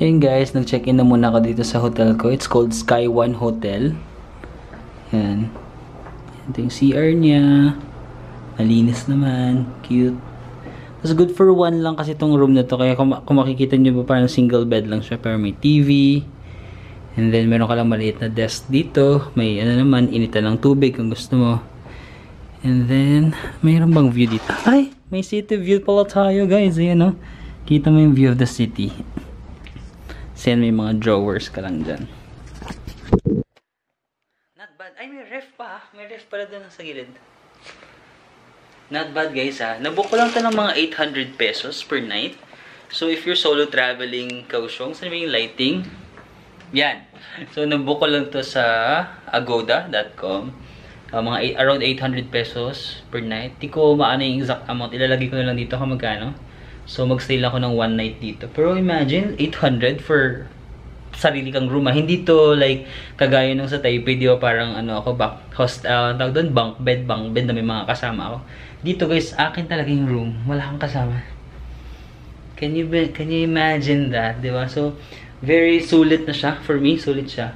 Ayun guys, nag-check-in na muna ako dito sa hotel ko. It's called Sky One Hotel. Yan. Ito yung CR niya. Malinis naman. Cute. It's good for one lang kasi itong room na to. Kaya kung makikita nyo ba, parang single bed lang siya. Pero may TV. And then meron ka lang maliit na desk dito. May ano naman, initan ng tubig kung gusto mo. And then, mayroon bang view dito? Ay! May city view pala tayo guys. Ayan o. Kita mo yung view of the city. Sen may mga drawers ka lang dyan. Not bad. Ay, may ref pa. May ref pala doon sa gilid. Not bad guys ha. Nabook ko lang ito ng mga 800 pesos per night. So if you're solo traveling Kaohsiung, saan yung lighting? Yan. So nabook ko lang ito sa agoda.com. Around 800 pesos per night. Di ko maano yung exact amount. Ilalagay ko na lang dito kung magkano. So, mag-stay lang ako ng one night dito. Pero imagine, 800 for sarili kang room. Hindi to like, kagaya nung sa Taipei, di ba parang ano ako, tawag doon, bunk bed na may mga kasama ako. Dito guys, akin talaga yung room. Wala kang kasama. Can you imagine that? Di ba? So, very sulit na siya. For me, sulit siya.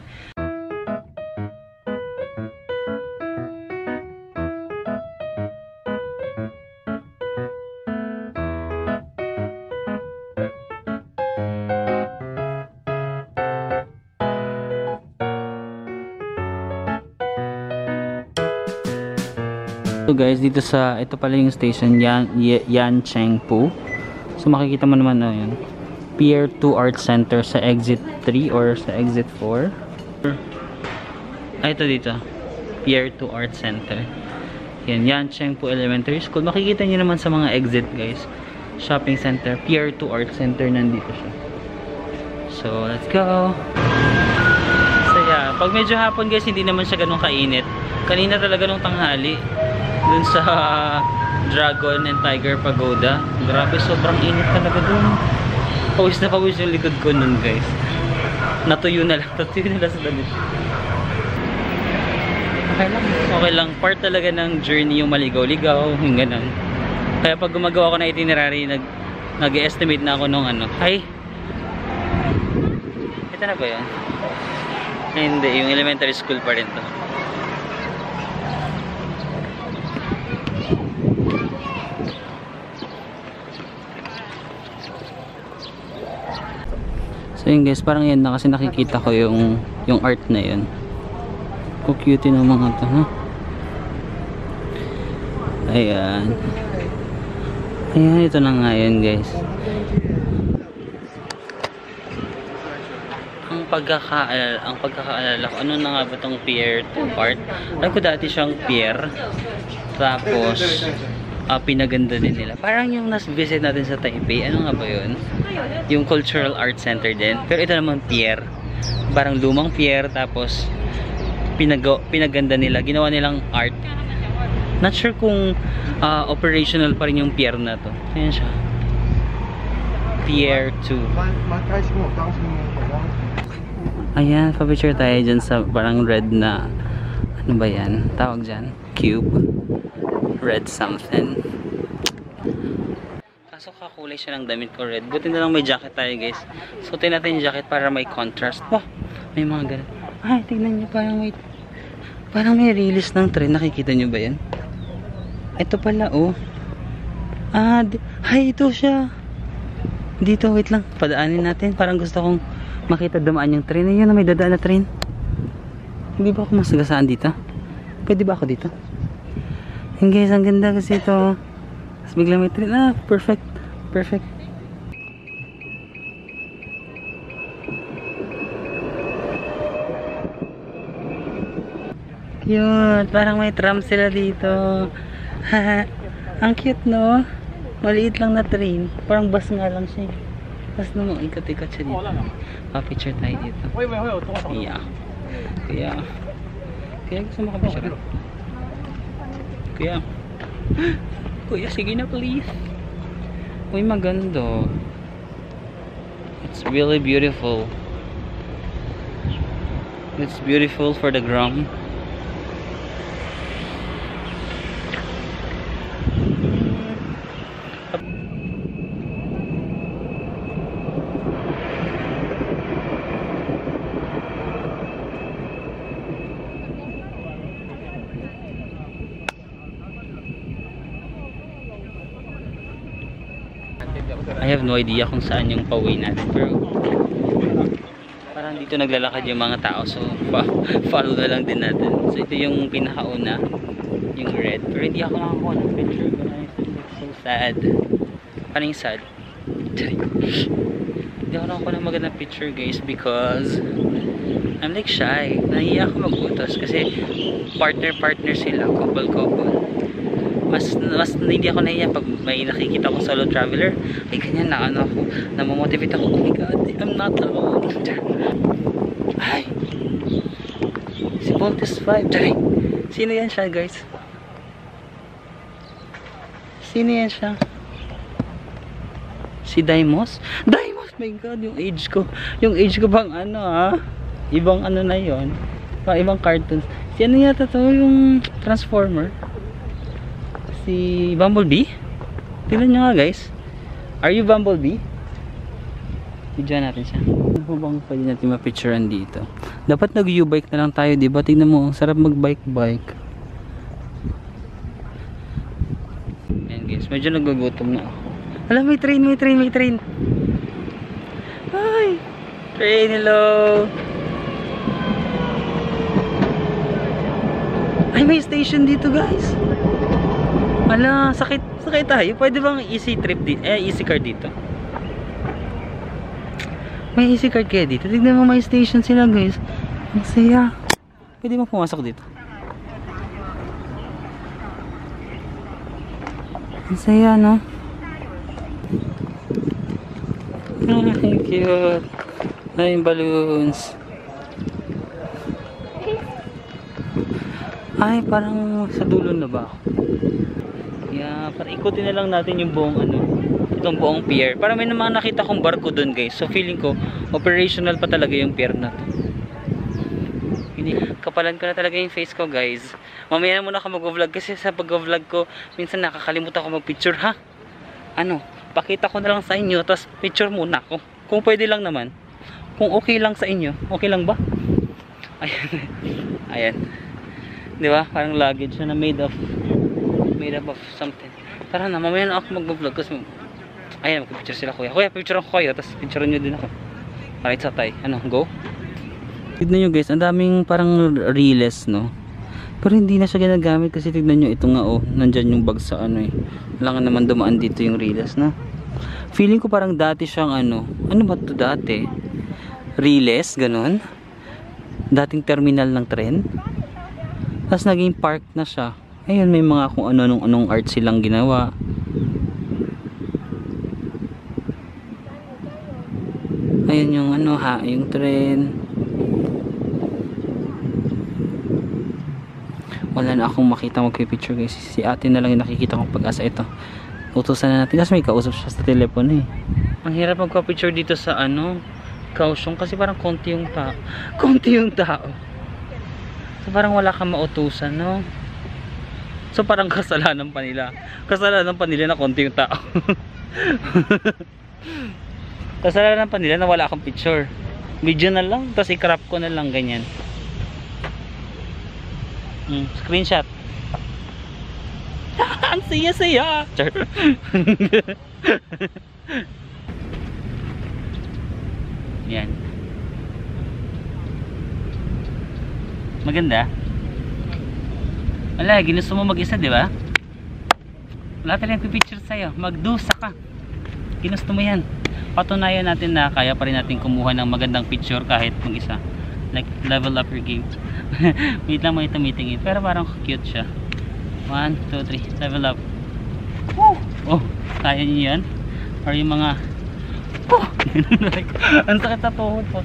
So guys, dito sa, ito pala yung station, Yanchengpu. So makikita mo naman na yun. Pier 2 Art Center sa exit 3 or sa exit 4. Ay, ito dito. Pier 2 Art Center. Yan, Yanchengpu Elementary School. Makikita nyo naman sa mga exit guys. Shopping center, Pier 2 Art Center, nandito siya. So, let's go! So yeah, pag medyo hapon guys, hindi naman siya ganun kainit. Kanina talaga nung tanghali, dun sa Dragon and Tiger Pagoda. Grabe, sobrang init talaga dun. Pawis na pawis yung likod ko nun guys. Natuyo na lang sa damit. Okay lang. Okay lang. Part talaga ng journey yung maligaw-ligaw. Yung ganun. Kaya pag gumagawa ko na itinerary, nag-estimate na ako nung ano. Ay! Ito na ba yun? Hindi. Yung elementary school pa rin to. So yun guys, parang yan na kasi nakikita ko yung art na yun. Ang cute ng mga to, ha? Ayan. Ayan, ito na nga yun guys. Ang pagkakaalala ko, ano na nga ba itong Pier 2 part? Alam ko dati siyang pier. Tapos, pinaganda din nila. Parang yung nas-visit natin sa Taipei, ano nga ba yun? Yung Cultural Art Center din. Pero ito naman pier. Parang lumang pier, tapos pinaganda nila. Ginawa nilang art. Not sure kung operational pa rin yung pier na to. Ayan siya. Pier 2. Ayan, pa-picture tayo dyan sa parang red na, ano ba yan? Tawag dyan? Cube. Red something. Kaso kakulay siya ng damit ko red. Buti na lang may jacket tayo guys. Suotin natin yung jacket para may contrast. Wow, may mga ganun. Ay, tignan nyo, parang may release ng train. Nakikita nyo ba yan? Ito pala oh. Ay, ito siya. Dito, wait lang. Padaanin natin. Parang gusto kong makita dumaan yung train. Ayun na, may dadaan na train. Hindi ba ako masagasaan dito? Pwede ba ako dito? Yung guys, ang ganda kasi ito. Tapos bigla may train. Perfect. Perfect. Cute. Parang may tram sila dito. Ang cute, no? Maliit lang na train. Parang bus nga lang siya. Tapos naman, ikot-ikot siya dito. Pa-picture tayo dito. Yeah. Kaya gusto mo ka-picture? Kuya, sige na please. Uy, maganda. It's really beautiful. It's beautiful for the gram. I have no idea kung saan yung pauwi natin. Pero parang dito naglalakad yung mga tao. So follow na lang din natin. So ito yung pinakauna. Yung red. Pero hindi ako nakakuha ng picture. It's so sad. Paano yung sad? Hindi ako nakakuha ng magandang picture guys because I'm like shy. Nahiya ako mag-utos kasi partner sila. Couple. Mas hindi ako nahiya pag may nakikita ko solo traveler. Ay ganyan na ano ako. Namomotivate ako. Oh my god, I'm not alone. Ay. Si Voltes 5. Sino yan siya guys? Sino yan siya? Si Daimos? Daimos! My god, yung age ko. Yung age ko bang ano ibang ano na yon, pang ibang cartoons. Si ano yata to, yung Transformer, si Bumblebee. Tignan nyo nga guys. Are you Bumblebee? Video natin siya. Ano bang pwede natin mapicturean dito? Dapat nag-U-bike na lang tayo, diba? Tignan mo, sarap mag-bike. Ayan guys, medyo nagugutom na ako. Alam, may train. Ay! Train, hello! Ay, may station dito guys. Ala, sakit tayo. Pwede bang easy trip dito? Easy card dito. May easy card kaya dito. Tignan mo, may station sila guys. Ang saya. Pwede mo pumasok dito. Ang saya, no? Ay, cute. Ay, balloons. Ay, parang sa dulo na ba ako? Yeah, para ikutin na lang natin yung buong itong buong pier. Para may mga nakita kong barko doon guys. So feeling ko, operational pa talaga yung pier na to. Kapalan ko na talaga yung face ko guys. Mamaya na muna ako mag-vlog kasi sa pag-vlog ko, minsan nakakalimutan ako mag-picture ha. Pakita ko na lang sa inyo, tapos picture muna ako. Kung pwede lang naman. Kung okay lang sa inyo, okay lang ba? Ayan. Di ba? Parang luggage na made up of something. Tara na, mamaya na ako mag-vlog kasi ayan, mag-picture sila kuya. Kuya, picture ko kayo, tapos picture nyo din ako. Alright, sa tay. Go? Tignan nyo guys, ang daming parang reels, no? Pero hindi na siya ginagamit kasi tignan nyo, ito nga nandyan yung bag sa wala nga naman dumaan dito yung reels, no? Feeling ko parang dati siyang ano ba ito dati? Reels, ganun? Dating terminal ng tren? Tapos naging park na siya. Ayun, may mga kung anong art silang ginawa. Ayun yung yung tren. Wala na akong makita magpipicture guys. Si ate na lang yung nakikita kong pag-asa ito. Utusan na natin kasi may kausap siya sa telepono eh. Ang hirap magpa-picture dito sa Kaohsiung kasi parang konti yung tao. So parang wala kang mautusan, no? So parang kasalanan pa nila na konti yung tao. Kasalanan pa nila na wala akong picture. Video na lang, tapos i-crop ko na lang ganyan. Screenshot. Ang saya. Yan. Maganda. Wala, ginusto mo mag-isa, di ba? Wala tayong picture sa'yo. Magdusa ka. Ginusto mo yan. Patunayan natin na kaya pa rin natin kumuha ng magandang picture kahit mag-isa. Like, level up your game. Wait lang mo ito meeting. Pero parang cute siya. 1, 2, 3. Level up. Woo! Oh, kaya niyo yan? Or yung mga ang sakit sa tuhod po.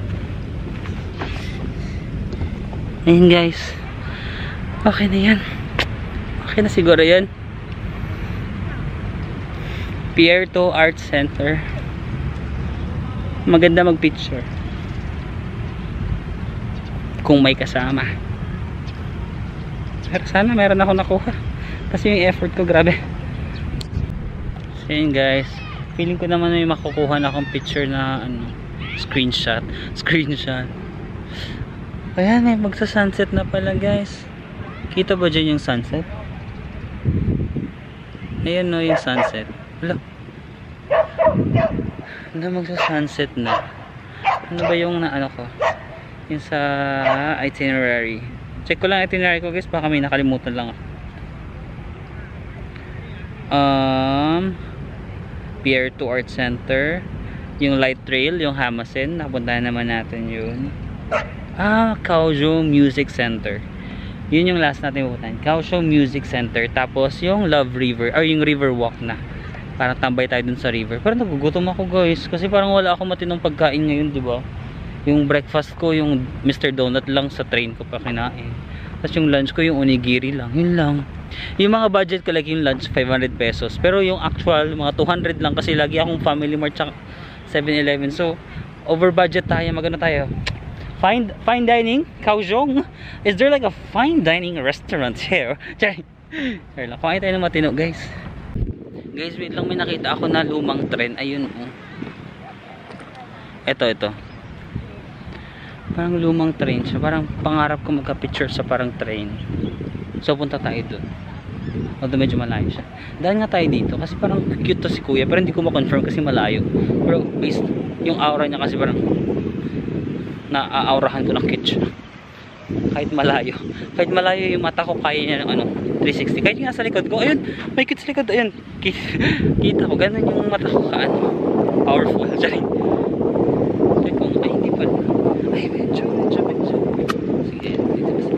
Ayun guys. Okay na yan. Okay na siguro yan. Pier 2 Art Center. Maganda mag picture kung may kasama. Pero sana meron ako nakuha kasi yung effort ko grabe. So yun guys, feeling ko naman may makukuha na akong picture na screenshot. Ayan, may magsa-sunset na pala guys. Kita ba dyan yung sunset? Ayan no, yung sunset. Wala. na magsa-sunset na. Ano ba yung naano ko? Yung sa itinerary. Check ko lang itinerary ko guys, baka may nakalimutan lang ako. Pier 2 Art Center, yung light trail, yung Hamasen, napuntahan naman natin yun. Kaohsiung Music Center. Yun yung last natin pupuntahan. Kaohsiung Music Center. Tapos yung Love River, or yung River Walk na. Parang tambay tayo dun sa river. Pero nagugutom ako guys, kasi parang wala akong matinong pagkain ngayon, di ba? Yung breakfast ko, yung Mr. Donut lang sa train ko pa kinain. Tapos yung lunch ko, yung onigiri lang. Yun lang. Yung mga budget ko, like yung lunch, 500 pesos. Pero yung actual, mga 200 lang kasi lagi akong Family Mart tsaka 7-Eleven. So, over budget tayo. Magano tayo? Fine dining? Kaohsiung? Is there like a fine dining restaurant here? Sorry lang. Kumain tayo ng matino, guys. Guys, wait lang. May nakita ako na lumang tren. Ayun, oh. Ito. Parang lumang train siya. Parang pangarap ko magka-picture sa parang train. So punta tayo doon. Although medyo malayo siya. Dahil nga tayo dito kasi parang cute to si kuya. Pero hindi ko ma-confirm kasi malayo. Pero based yung aura niya kasi parang na-aurahan ko ng cute siya. Kahit malayo. Kahit malayo yung mata ko, kaya niya ng 360. Kahit yung nasa likod ko, ayun, may cute sa likod. Ayun, kita ko. Ganun yung mata ko powerful. Sorry. Ay, hindi pa. Ay, medyo. Sige, dito.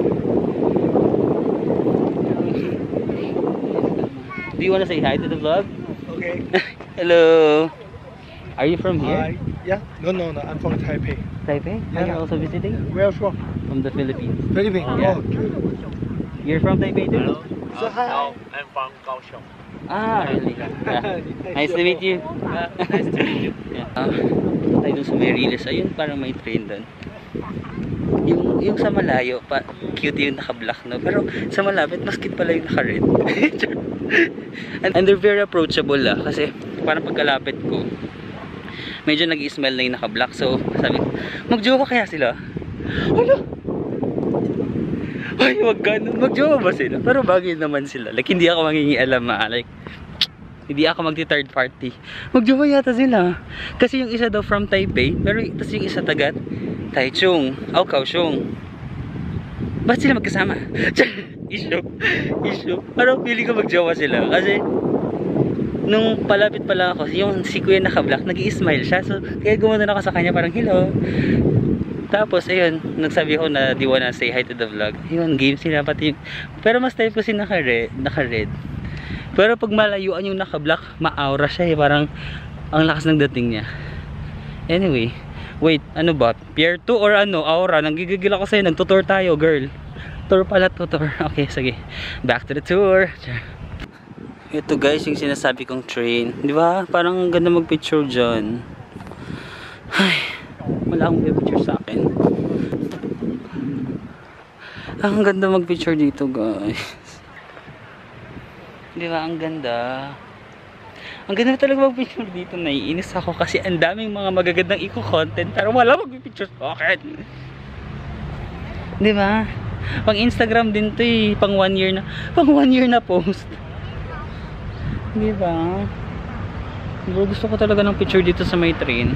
Do you wanna say hi to the vlog? Okay. Hello. Are you from here? Yeah. No. I'm from Taipei. Taipei? Are you also visiting? Where are you from? From the Philippines. Philippines. Yeah. Oh, good. You're from Taipei too? Hello. So hi. No, I'm from Kaohsiung. Really? Yeah. Nice to meet you. Nice to meet you. Tayo dun sa Marilis. Ayun, parang may train dun. Yung sa malayo, cute yung naka-black, no? Pero sa malapit, mas cute pala yung naka-red. And they're very approachable, kasi parang pagkalapit ko, medyo nag-i-smell na yung naka-black. So, sabi ko, mag-jowa kaya sila? Hala! Ay, wag ganun. Mag-jowa ba sila? Pero bagay naman sila. Like, hindi ako mangingialam, like, hindi ako magti-third party. Mag-jowa yata sila. Kasi yung isa daw from Taipei, pero tas yung isa taga Taichung, Kaohsiung. Ba't sila magkasama? Issue. Parang feeling ko mag-jowa sila. Kasi nung palapit pa lang ako, yung si kuya naka-black, nag-i-smile siya. So, kaya gumano ako sa kanya, parang hello. Tapos, ayun, nagsabi ko na di wanna say hi to the vlog. Ayun, game sila pati. Pero mas type ko si naka-red. Pero pag malayuan yung naka-black, ma-aura siya, parang ang lakas ng dating niya. Anyway, wait, ano ba? Pier 2 or aura? Nanggigigil ako sa'yo, nagtutour tayo, girl. Tour pala, tutor. Okay, sige. Back to the tour. Ito guys, yung sinasabi kong train. Di ba? Parang ganda mag-picture dyan. Ay, wala akong picture sa akin. Ang ganda mag-picture dito guys. Di ba? Ang ganda. Ang ganda talaga mag-picture dito. Naiinis ako kasi ang daming mga magagandang eco-content pero wala mag-picture sa akin. Di ba? Pang Instagram din to eh. Pang 1 year na post. Di ba? Gusto ko talaga ng picture dito sa may train.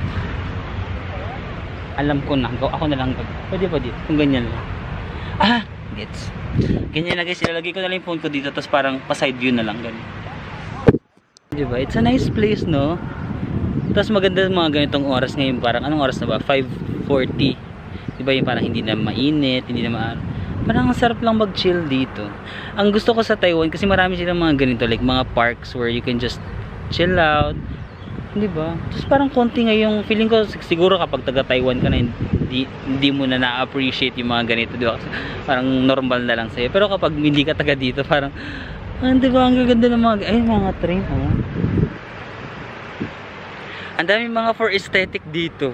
Alam ko na. Ako na lang. Pwede pa dito. Kung ganyan lang. Gets. Ganyan na guys. Ilalagay ko na lang yung phone ko dito. Tapos parang pa-side view na lang. Ganyan. Diba? It's a nice place, no? Tapos maganda mga ganitong oras ngayon. Parang anong oras na ba? 5:40. Diba yung parang hindi na mainit. Hindi na parang ang sarap lang mag-chill dito. Ang gusto ko sa Taiwan kasi marami silang mga ganito. Like mga parks where you can just chill out. Diba? Tapos parang konti ngayong feeling ko siguro kapag taga Taiwan ka na hindi mo na na-appreciate yung mga ganito, diba? Kasi parang normal na lang sa'yo. Pero kapag hindi ka taga dito, parang diba? Ang gaganda ng mga train, oh. Ang dami mga for aesthetic dito.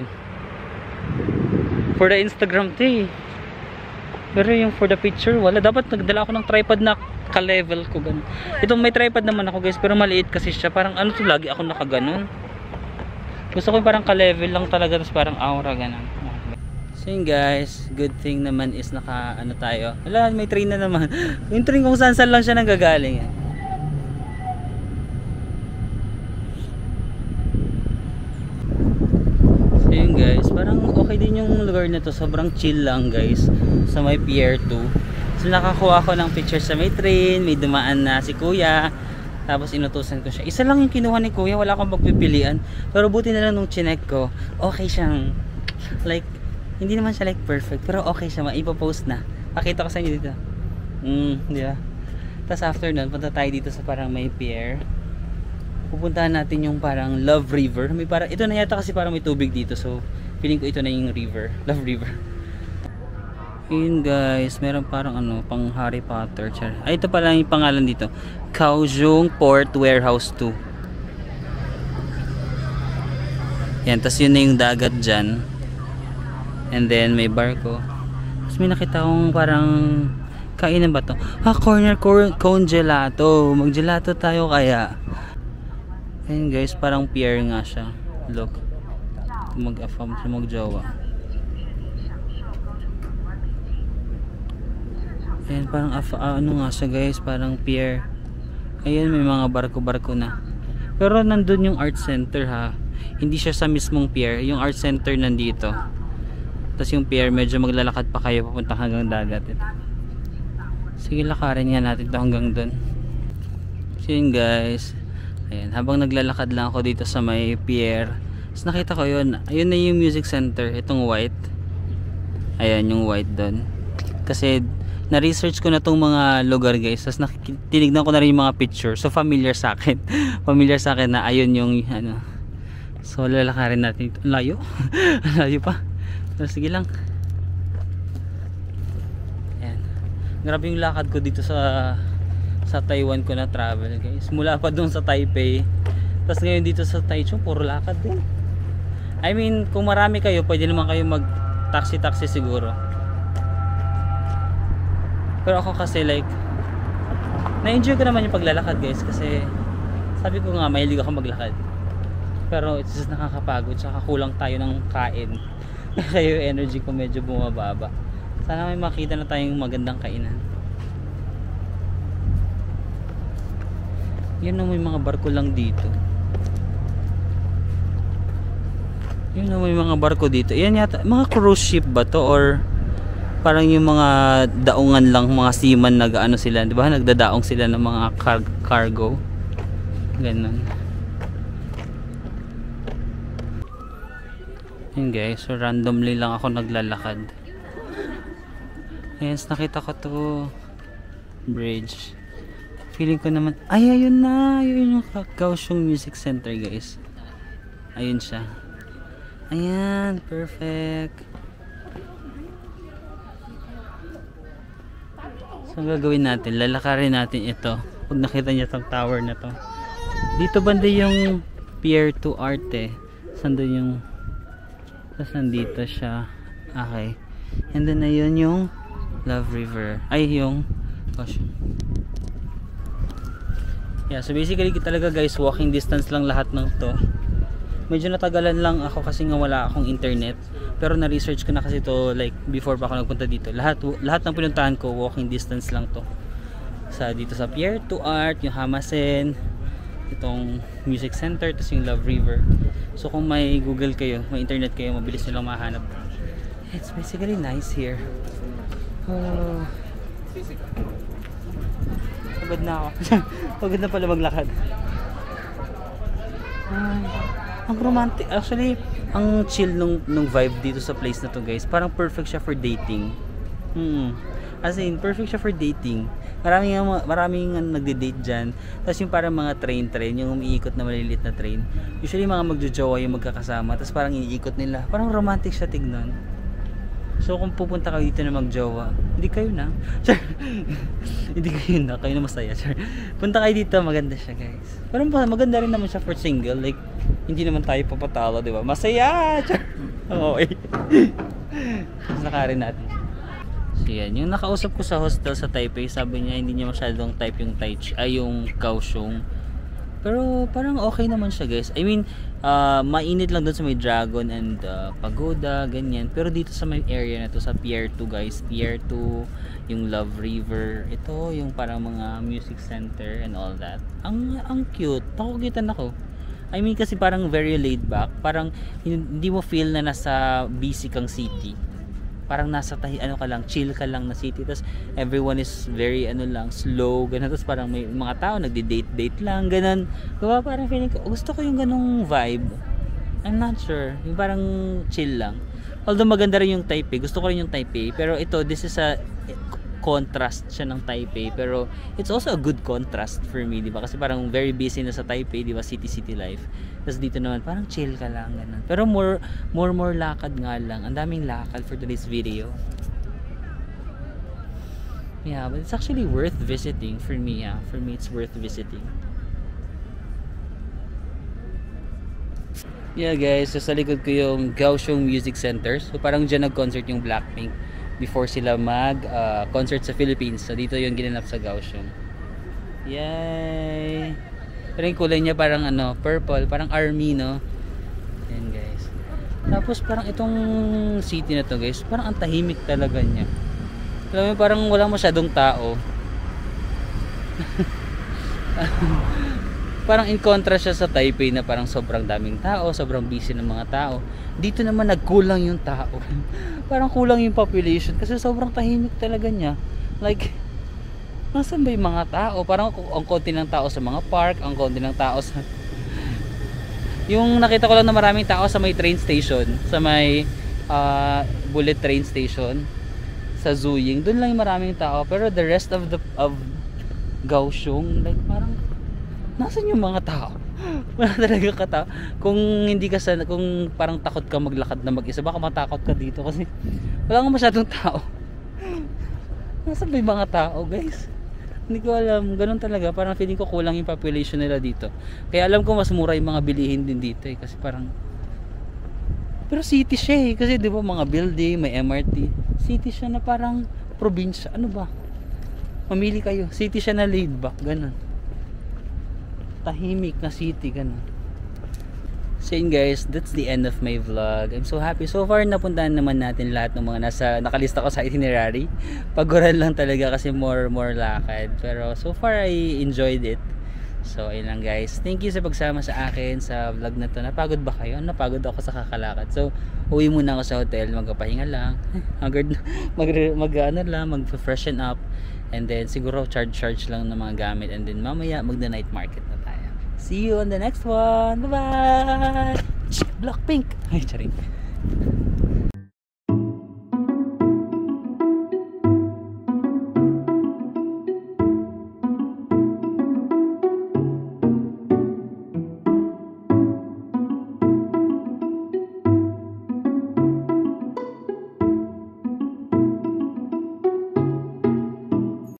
For the Instagram to eh. Pero yung for the picture, wala. Dapat nagdala ako ng tripod na ka-level ko. Ganun. Itong may tripod naman ako guys, pero maliit kasi siya. Parang to, lagi ako nakaganon. Gusto ko yung parang ka-level lang talaga, tapos parang aura ganun. So yun guys, good thing naman is tayo. Wala, may train na naman. Yung train kung saan lang siya nanggagaling. lugar na to, sobrang chill lang guys. Sa may Pier 2. So nakakuha ko ng picture sa may train, may dumaan na si kuya. Tapos inutusan ko siya. Isa lang yung kinuha ni kuya, wala akong pagpipilian. Pero buti na lang nung chinek ko, okay siyang like, hindi naman siya like perfect, pero okay siya, maipopost na. Pakita ko sa inyo dito. Di ba? Tapos after nun, punta tayo dito sa parang may pier. Pupuntahan natin yung parang Love River. May parang, ito na yata kasi parang may tubig dito. So, feeling ko ito na yung river. Love River. Yun guys, meron parang ano, pang Harry Potter. Ay, ito pala yung pangalan dito. Kaohsiung Port Warehouse 2. Yan, tas yun na yung dagat dyan. And then may barko. Tapos may nakita akong parang kainan ba to? Corner cone gelato. Mag gelato tayo kaya. Ayun guys, parang pier nga siya. Look. Mag-afam siya, mag-jowa. Ayun, parang ano nga siya guys, parang pier. Ayun, may mga barko-barko na. Pero nandun yung art center ha. Hindi siya sa mismong pier. Yung art center nandito. Tapos yung pier, medyo maglalakad pa kayo papunta hanggang dagat. Sige, lakarin nga natin ito hanggang dun. So yun guys. Ayan, habang naglalakad lang ako dito sa may pier, tapos nakita ko yun. Ayun na yung music center. Itong white. Ayan, yung white dun. Kasi na-research ko na tong mga lugar guys. Tapos tinignan ko na rin yung mga picture. So familiar sa akin. Familiar sa akin na ayun yung ano. So lalakarin natin ito. Layo. Layo pa. So sige lang. Ayan. Grabe yung lakad ko dito sa Taiwan ko na travel guys. Mula pa doon sa Taipei. Tapos ngayon dito sa Taichung, puro lakad din. I mean, kung marami kayo, pwede naman kayo mag taxi siguro. Pero ako kasi like, na-enjoy ko naman yung paglalakad guys. Kasi sabi ko nga, mahilig ako maglakad. Pero it's just nakakapagod. Tsaka kulang tayo ng kain. Kaya yung energy ko medyo bumababa. Sana may makita na tayong magandang kainan. Yun na, may mga barko lang dito. Yun na, may mga barko dito. Yan yata, mga cruise ship ba to? Or parang yung mga daungan lang, mga seaman nag-ano sila, di ba? Nagdadaong sila ng mga cargo. Ganun. Yun guys, so randomly lang ako naglalakad. Ayan, nakita ko to bridge. Feeling ko naman, ay ayun na, ayun yung Kaohsiung Music Center guys. Ayun siya. Ayan, perfect. So ang gagawin natin, lalakarin natin ito. Pag nakita niyo itong tower na to. Dito banda yung Pier 2 Arte. Sando yung, tapos nandito siya. Okay. And then ayun yung Love River. Ay yung Kaohsiung. Yeah, so basically talaga guys, walking distance lang lahat ng to. Medyo natagalan lang ako kasi nga wala akong internet. Pero na-research ko na kasi to like before pa ako nagpunta dito. Lahat ng pinuntahan ko, walking distance lang to. Dito sa Pier 2 Art, yung Hamasen, itong Music Center, tapos yung Love River. So kung may Google kayo, may internet kayo, mabilis nyo lang mahanap. It's basically nice here. Oh. Pagod na ako. Pagod na pala maglakad. Ang romantic. Actually, ang chill nung vibe dito sa place na to guys. Parang perfect siya for dating. As in, perfect siya for dating. Maraming nagde-date dyan. Tapos yung parang mga train, yung umiikot na maliliit na train. Usually mga magjojowa yung magkakasama. Tapos parang iniikot nila. Parang romantic siya tignan. So kung pupunta kayo dito na magjowa, hindi kayo na. Hindi kayo na, kayo na masaya. Punta kayo dito, maganda siya guys. Pero maganda rin naman siya for single. Like, hindi naman tayo papatalo, di ba? Masaya! Okay. Nakarin natin. So yan, yung nakausap ko sa hostel sa Taipei, sabi niya hindi niya masyadong type yung yung Kaohsiung. Pero parang okay naman siya guys. I mean, mainit lang doon sa may Dragon and Pagoda, ganyan. Pero dito sa may area na to, sa Pier 2 guys, Pier 2, yung Love River, ito yung parang mga music center and all that. Ang cute. Nakukitan ako. I mean kasi parang very laid back. Parang hindi mo feel na nasa busy kang city. Parang nasa ano ka lang, chill ka lang na city. Tapos everyone is very ano lang, slow, ganun. Tapos parang may mga tao nagde-date lang, ganun. Diba parang feeling ko, gusto ko yung ganung vibe. I'm not sure. Yung parang chill lang. Although maganda rin yung Taipei. Gusto ko rin yung Taipei. Pero ito, this is a contrast siya ng Taipei. Pero it's also a good contrast for me, diba? Kasi parang very busy na sa Taipei, diba? City life. Tapos dito naman, parang chill ka lang, ganun. Pero more lakad nga lang. Ang daming lakad for today's video. Yeah, but it's actually worth visiting for me, yeah. For me, it's worth visiting. Yeah guys, so sa likod ko yung Kaohsiung Music Center. So parang dyan nag-concert yung Blackpink before sila mag-concert sa Philippines. So dito yung ginanap sa Kaohsiung. Yay! Pero yung kulay niya parang ano, purple, parang army, no? Yan guys. Tapos parang itong city na to guys, parang ang tahimik talaga niya. Alam mo, parang wala masyadong tao. Parang in contrast siya sa Taipei na parang sobrang daming tao, sobrang busy ng mga tao. Dito naman nagkulang yung tao. Parang kulang yung population kasi sobrang tahimik talaga niya. Like, nasan ba yung mga tao? Parang ang konti ng tao sa mga park, ang konti ng tao sa... Yung nakita ko lang na maraming tao sa may train station, sa may bullet train station, sa Zuying. Doon lang yung maraming tao. Pero the rest of Kaohsiung, like parang nasan yung mga tao? Wala talaga katao. Kung hindi ka kung parang takot ka maglakad na mag-isa, baka matakot ka dito kasi wala nga masyadong tao. Nasaan ba yung mga tao, guys? Hindi ko alam. Ganun talaga. Parang feeling ko kulang yung population nila dito. Kaya alam ko mas mura yung mga bilihin din dito eh. Kasi parang pero city siya eh. Kasi di ba mga building, may MRT. City siya na parang probinsya. Ano ba? Mamili kayo. City siya na laid back. Ganun. Tahimik na city, ganun. So yun guys, that's the end of my vlog. I'm so happy. So far napuntahan naman natin lahat ng mga nakalista ko sa itinerary. Paguran lang talaga kasi more lakad. Pero so far I enjoyed it. So ayun lang guys. Thank you sa pagsama sa akin sa vlog na to. Napagod ba kayo? Napagod ako sa kakalakad. So uwi muna ako sa hotel, magpapahinga lang. Mag-freshen up. And then siguro charge lang ng mga gamit. And then mamaya magna-night market na tayo. See you on the next one. Bye bye. Blackpink. Ay, charing.